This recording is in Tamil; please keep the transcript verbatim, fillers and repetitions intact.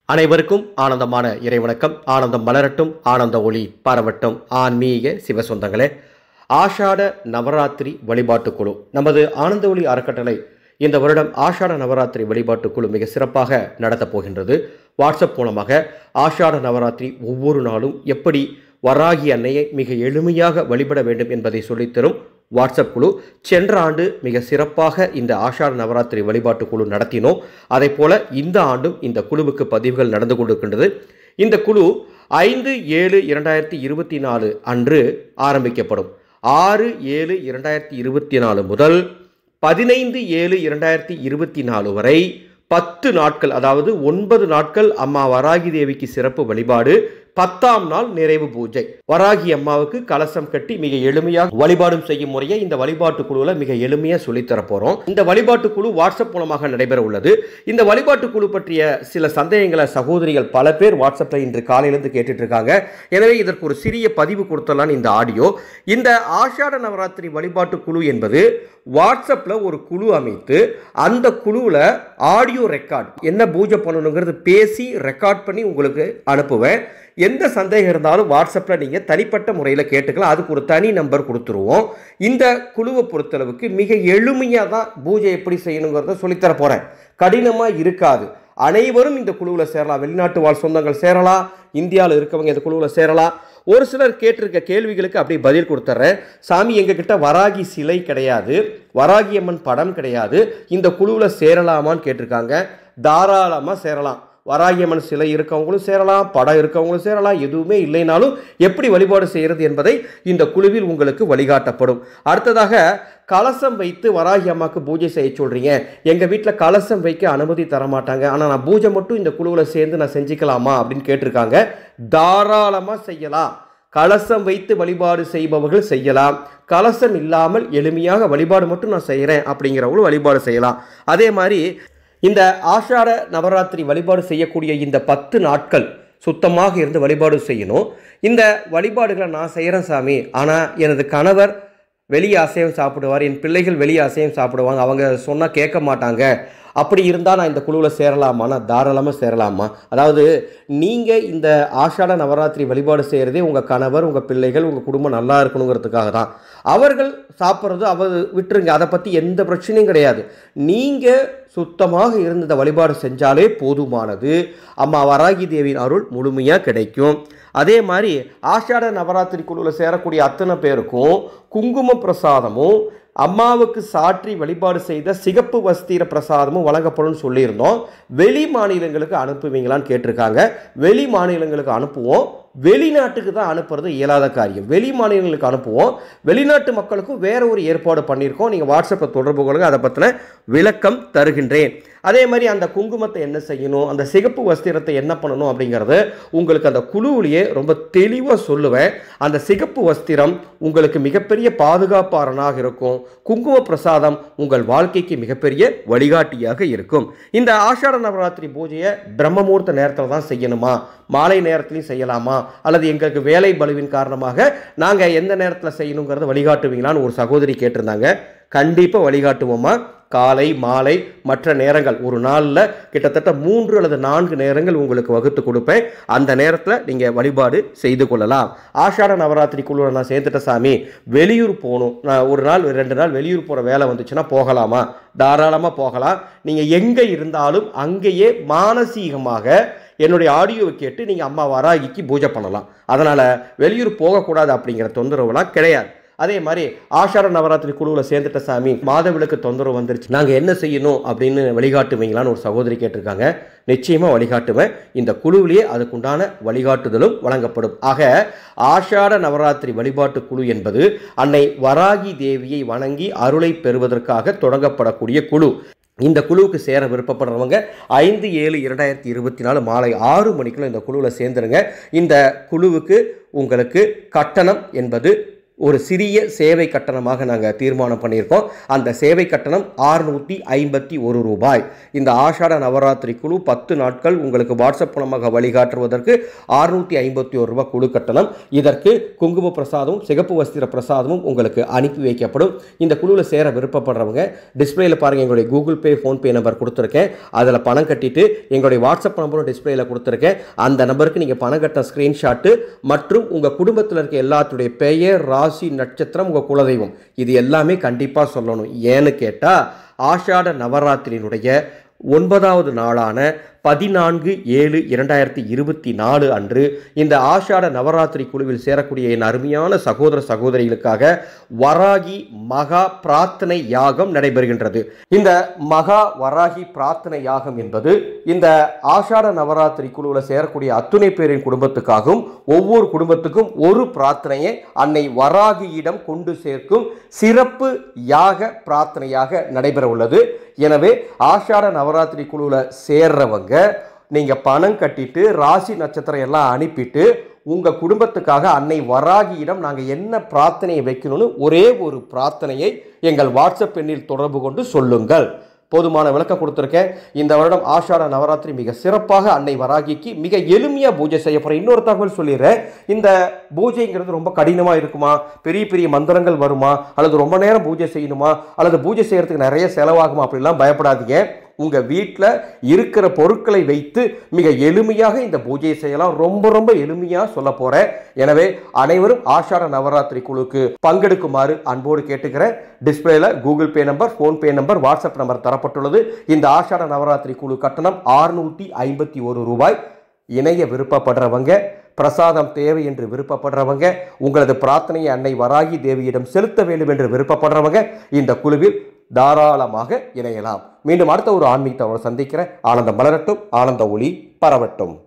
அனைவருக்கும் ஆனந்தமான இறைவணக்கம். ஆனந்தம் மலரட்டும், ஆனந்த ஒளி பரவட்டும். ஆன்மீக சிவசொந்தங்களே, ஆஷாட நவராத்திரி வழிபாட்டு குழு நமது ஆனந்த ஒளி அறக்கட்டளை இந்த வருடம் ஆஷாட நவராத்திரி வழிபாட்டு குழு மிக சிறப்பாக நடத்தப் போகின்றது. வாட்ஸ்அப் மூலமாக ஆஷாட நவராத்திரி ஒவ்வொரு நாளும் எப்படி வராகி அன்னையை மிக எளிமையாக வழிபட வேண்டும் என்பதை சொல்லித்தரும் வாட்ஸ்அப் குழு. சென்ற ஆண்டு மிக சிறப்பாக இந்த ஆஷாட நவராத்திரி வழிபாட்டு குழு நடத்தினோம். அதே போல இந்த ஆண்டும் இந்த குழுவுக்கு பதிவுகள் நடந்து கொண்டிருக்கின்றது. இந்த குழு ஐந்து ஏழு இரண்டாயிரத்தி இருபத்தி நாலு அன்று ஆரம்பிக்கப்படும். ஆறு ஏழு இரண்டாயிரத்தி இருபத்தி நாலு முதல் பதினைந்து ஏழு இரண்டாயிரத்தி இருபத்தி நாலு வரை பத்து நாட்கள், அதாவது ஒன்பது நாட்கள் அம்மா வராகி தேவிக்கு சிறப்பு வழிபாடு. பத்தாம் நாள் நிறைவு பூஜை. வராகி அம்மாவுக்கு கலசம் கட்டி மிக எளிமையாக வழிபாடும் செய்யும் முறையை இந்த வழிபாட்டு குழுவில் மிக எளிமையாக சொல்லித்தர போகிறோம். இந்த வழிபாட்டு குழு வாட்ஸ்அப் மூலமாக நடைபெற உள்ளது. இந்த வழிபாட்டு குழு பற்றிய சில சந்தேகங்களை சகோதரிகள் பல பேர் வாட்ஸ்அப்பில் இன்று காலையிலிருந்து கேட்டுட்டு இருக்காங்க. எனவே இதற்கு ஒரு சிறிய பதிவு கொடுத்தலான்னு இந்த ஆடியோ. இந்த ஆஷாட நவராத்திரி வழிபாட்டு குழு என்பது வாட்ஸ்அப்பில் ஒரு குழு அமைத்து அந்த குழுவில் ஆடியோ ரெக்கார்ட் என்ன பூஜை பண்ணணுங்கிறது பேசி ரெக்கார்ட் பண்ணி உங்களுக்கு அனுப்புவேன். எந்த சந்தேகம் இருந்தாலும் வாட்ஸ்அப்பில் நீங்கள் தனிப்பட்ட முறையில் கேட்டுக்கலாம். அதுக்கு ஒரு தனி நம்பர் கொடுத்துருவோம். இந்த குழுவை பொறுத்தளவுக்கு மிக எளிமையாக தான் பூஜை எப்படி செய்யணுங்கிறத சொல்லித்தர போகிறேன். கடினமாக இருக்காது. அனைவரும் இந்த குழுவில் சேரலாம். வெளிநாட்டு வாழ் சொந்தங்கள் சேரலாம், இந்தியாவில் இருக்கவங்க இந்த குழுவில் சேரலாம். ஒரு சிலர் கேட்டிருக்க கேள்விகளுக்கு அப்படி பதில் கொடுத்துட்றேன். சாமி, எங்ககிட்ட வராகி சிலை கிடையாது, வராகி அம்மன் படம் கிடையாது, இந்த குழுவில் சேரலாமான்னு கேட்டிருக்காங்க. தாராளமாக சேரலாம். வராகி அம்மன் சிலை இருக்கவங்களும் சேரலாம், படம் இருக்கவங்களும் சேரலாம். எதுவுமே இல்லைனாலும் எப்படி வழிபாடு செய்கிறது என்பதை இந்த குழுவில் உங்களுக்கு வழிகாட்டப்படும். அடுத்ததாக, கலசம் வைத்து வராகி அம்மாவுக்கு பூஜை செய்ய சொல்கிறீங்க, எங்கள் வீட்டில் கலசம் வைக்க அனுமதி தர மாட்டாங்க, ஆனால் நான் பூஜை மட்டும் இந்த குழுவில் சேர்ந்து நான் செஞ்சுக்கலாமா அப்படின்னு கேட்டிருக்காங்க. தாராளமாக செய்யலாம். கலசம் வைத்து வழிபாடு செய்பவர்கள் செய்யலாம். கலசம் இல்லாமல் எளிமையாக வழிபாடு மட்டும் நான் செய்கிறேன் அப்படிங்கிறவங்களும் வழிபாடு செய்யலாம். அதே மாதிரி இந்த ஆஷாட நவராத்திரி வழிபாடு செய்யக்கூடிய இந்த பத்து நாட்கள் சுத்தமாக இருந்து வழிபாடு செய்யணும். இந்த வழிபாடுகளை நான் செய்கிறேன் சாமி, ஆனால் எனது கணவர் வெளியே அசைவம் சாப்பிடுவார், என் பிள்ளைகள் வெளியே அசைவம் சாப்பிடுவாங்க, அவங்க சொன்னால் கேட்க மாட்டாங்க, அப்படி இருந்தால் நான் இந்த குழுவில் சேரலாமா? நான் தாராளமாக சேரலாமா? அதாவது நீங்கள் இந்த ஆஷாட நவராத்திரி வழிபாடு செய்கிறதே உங்கள் கணவர், உங்கள் பிள்ளைகள், உங்கள் குடும்பம் நல்லா இருக்கணுங்கிறதுக்காக தான். அவர்கள் சாப்பிட்றது அவர் விட்டுருங்க, அதை பற்றி எந்த பிரச்சனையும் கிடையாது. நீங்கள் சுத்தமாக இருந்து இந்த வழிபாடு செஞ்சாலே போதுமானது. அம்மா வராகி தேவியின் அருள் முழுமையாக கிடைக்கும். அதே மாதிரி ஆஷாட நவராத்திரி குழுவில் சேரக்கூடிய அத்தனை பேருக்கும் குங்கும பிரசாதமும் அம்மாவுக்கு சாற்றி வழிபாடு செய்த சிகப்பு வஸ்திர பிரசாதமும் வழங்கப்படும் சொல்லியிருந்தோம். வெளி மாநிலங்களுக்கு அனுப்புவீங்களான்னு கேட்டிருக்காங்க. வெளி மாநிலங்களுக்கு அனுப்புவோம். வெளிநாட்டுக்கு தான் அனுப்புறது இயலாத காரியம். வெளி மாநிலங்களுக்கு அனுப்புவோம். வெளிநாட்டு மக்களுக்கும் வேற ஒரு ஏற்பாடு பண்ணியிருக்கோம். நீங்கள் வாட்ஸ்அப்பை தொடர்பு கொள்ளுங்க, அதை பற்றின விளக்கம் தருகின்றேன். அதே மாதிரி அந்த குங்குமத்தை என்ன செய்யணும், அந்த சிகப்பு வஸ்திரத்தை என்ன பண்ணணும் அப்படிங்கிறது உங்களுக்கு அந்த குழுவிலேயே ரொம்ப தெளிவாக சொல்லுவேன். அந்த சிகப்பு வஸ்திரம் உங்களுக்கு மிகப்பெரிய பாதுகாப்பாளனாக இருக்கும். குங்கும பிரசாதம் உங்கள் வாழ்க்கைக்கு மிகப்பெரிய வழிகாட்டியாக இருக்கும். இந்த ஆஷாட நவராத்திரி பூஜையை பிரம்மமுகூர்த்த நேரத்தில் தான் செய்யணுமா, மாலை நேரத்திலையும் செய்யலாமா, அல்லது எங்களுக்கு வேலை பலுவின் காரணமாக நாங்கள் எந்த நேரத்தில் செய்யணுங்கிறத வழிகாட்டுவீங்களான்னு ஒரு சகோதரி கேட்டிருந்தாங்க. கண்டிப்பாக வழிகாட்டுவோமா. காலை மாலை மற்ற நேரங்கள் ஒரு நாளில் கிட்டத்தட்ட மூன்று அல்லது நான்கு நேரங்கள் உங்களுக்கு வகுத்து கொடுப்பேன். அந்த நேரத்தில் நீங்கள் வழிபாடு செய்து கொள்ளலாம். ஆஷாட நவராத்திரி குழுவில் நான் சேர்ந்துட்ட சாமி, வெளியூர் போகணும், நான் ஒரு நாள் ரெண்டு நாள் வெளியூர் போகிற வேலை வந்துச்சுன்னா போகலாமா? தாராளமாக போகலாம். நீங்கள் எங்கே இருந்தாலும் அங்கேயே மானசீகமாக என்னுடைய ஆடியோவை கேட்டு நீங்கள் அம்மா வராகிக்கு பூஜை பண்ணலாம். அதனால் வெளியூர் போகக்கூடாது அப்படிங்கிற தொந்தரவுலாம் கிடையாது. அதே மாதிரி ஆஷாட நவராத்திரி குழுவில் சேர்ந்துட்ட சாமி, மாதவிளக்கு தொந்தரவு வந்துருச்சு, நாங்கள் என்ன செய்யணும் அப்படின்னு வழிகாட்டுவீங்களான்னு ஒரு சகோதரி கேட்டிருக்காங்க. நிச்சயமாக வழிகாட்டுவேன். இந்த குழுவிலேயே அதுக்குண்டான வழிகாட்டுதலும் வழங்கப்படும். ஆக ஆஷாட நவராத்திரி வழிபாட்டு குழு என்பது அன்னை வராகி தேவியை வணங்கி அருளை பெறுவதற்காக தொடங்கப்படக்கூடிய குழு. இந்த குழுவுக்கு சேர விருப்பப்படுறவங்க ஐந்து ஏழு இரண்டாயிரத்தி இருபத்தி நாலு மாலை ஆறு மணிக்குள்ள இந்த குழுவில் சேர்ந்துருங்க. இந்த குழுவுக்கு உங்களுக்கு கட்டணம் என்பது ஒரு சிறிய சேவை கட்டணமாக நாங்கள் தீர்மானம் பண்ணியிருக்கோம். அந்த சேவை கட்டணம் அறுநூற்றி ஐம்பத்தி ஒரு ரூபாய். இந்த ஆஷாட நவராத்திரி குழு பத்து நாட்கள் உங்களுக்கு வாட்ஸ்அப் மூலமாக வழிகாட்டுவதற்கு அறுநூற்றி ஐம்பத்தி ஒரு ரூபாய் குழு கட்டணம். இதற்கு குங்கும பிரசாதமும் சிகப்பு வஸ்திர பிரசாதமும் உங்களுக்கு அனுப்பி வைக்கப்படும். இந்த குழுவில் சேர விருப்பப்படுறவங்க டிஸ்பிளேல பாருங்கள், எங்களுடைய கூகுள் பே ஃபோன்பே நம்பர் கொடுத்துருக்கேன். அதில் பணம் கட்டிட்டு எங்களுடைய வாட்ஸ்அப் நம்பரும் டிஸ்பிளேல கொடுத்துருக்கேன். அந்த நம்பருக்கு நீங்கள் பணம் கட்ட ஸ்க்ரீன்ஷாட்டு மற்றும் உங்கள் குடும்பத்தில் இருக்க எல்லாத்துடைய பெயர், ராசி, நட்சத்திரம், உங்கள் குலதெய்வம் இது எல்லாமே கண்டிப்பாக சொல்லணும். ஏன்னு கேட்டால் ஆஷாட நவராத்திரியினுடைய ஒன்பதாவது நாளான பதினான்கு ஏழு இரண்டாயிரத்தி இருபத்தி நாலு அன்று இந்த ஆஷாட நவராத்திரி குழுவில் சேரக்கூடிய என் அருமையான சகோதர சகோதரிகளுக்காக வராகி மகா பிரார்த்தனை யாகம் நடைபெறுகின்றது. இந்த மகா வராகி பிரார்த்தனை யாகம் என்பது இந்த ஆஷாட நவராத்திரி குழுவில் சேரக்கூடிய அத்துணை பேரின் குடும்பத்துக்காகவும் ஒவ்வொரு குடும்பத்துக்கும் ஒரு பிரார்த்தனையை அன்னை வராகியிடம் கொண்டு சேர்க்கும் சிறப்பு யாக பிரார்த்தனையாக நடைபெற உள்ளது. எனவே ஆஷாட நவராத்திரி குழுவில் சேர்றவங்க நீங்கள் பணம் கட்டிட்டு ராசி நட்சத்திரம் எல்லாம் அனுப்பிட்டு உங்கள் குடும்பத்துக்காக அன்னை வராகியிடம் நாங்கள் என்ன பிரார்த்தனையை வைக்கணும்னு ஒரே ஒரு பிரார்த்தனையை எங்கள் வாட்ஸ்அப் எண்ணில் தொடர்பு கொண்டு சொல்லுங்கள். போதுமான விளக்கம் கொடுத்துருக்கேன். இந்த வருடம் ஆஷாட நவராத்திரி மிக சிறப்பாக அன்னை வராகிக்கு மிக எளிமையாக பூஜை செய்ய போகிறேன். இன்னொரு தகவல் சொல்லிடுறேன். இந்த பூஜைங்கிறது ரொம்ப கடினமாக இருக்குமா, பெரிய பெரிய மந்திரங்கள் வருமா, அல்லது ரொம்ப நேரம் பூஜை செய்யணுமா, அல்லது பூஜை செய்யறதுக்கு நிறைய செலவாகுமா அப்படிலாம் பயப்படாதீங்க. உங்கள் வீட்டில் இருக்கிற பொருட்களை வைத்து மிக எளிமையாக இந்த பூஜையை செய்யலாம். ரொம்ப ரொம்ப எளிமையாக சொல்ல போகிறேன். எனவே அனைவரும் ஆஷாட நவராத்திரி குழுக்கு பங்கெடுக்குமாறு அன்போடு கேட்டுக்கிறேன். டிஸ்பிளேல Google Pay number, PhonePe number, WhatsApp number தரப்பட்டுள்ளது. இந்த ஆஷாட நவராத்திரி குழு கட்டணம் அறுநூற்றி ஐம்பத்தி ஒரு ரூபாய். இணைய விருப்பப்படுறவங்க, பிரசாதம் தேவை என்று விருப்பப்படுறவங்க, உங்களது பிரார்த்தனையை அன்னை வராகி தேவியிடம் செலுத்த வேண்டும் என்று விருப்பப்படுறவங்க இந்த குழுவில் தாராளமாக இணையலாம். மீண்டும் அடுத்த ஒரு ஆன்மீக தகவலை சந்திக்கிறேன். ஆனந்தம் மலரட்டும், ஆனந்த ஒளி பரவட்டும்.